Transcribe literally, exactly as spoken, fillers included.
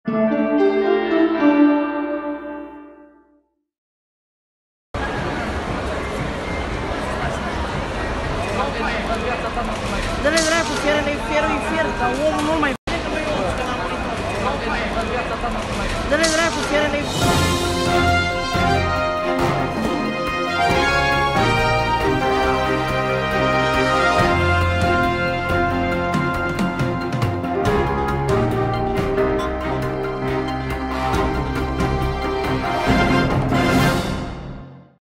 Dă-le dracu, fierele, fierul e fier, dar omul nu mai... Dă-le dracu, fierele,